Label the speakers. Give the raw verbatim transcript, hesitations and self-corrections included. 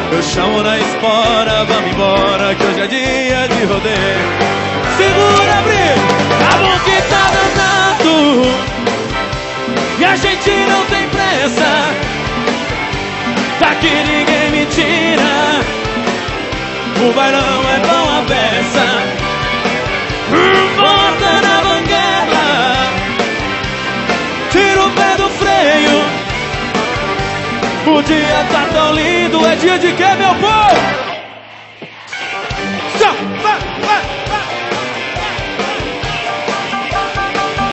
Speaker 1: Eu chamo na espora, vamos embora, que hoje é dia de rodeio. Segura, Bri, a mão que tá danado, e a gente não tem pressa. Daqui ninguém me tira, o bailão é bom a beça. Bota na banguela, tira o pé do freio. O dia tá tão lindo, é dia de quê, meu povo?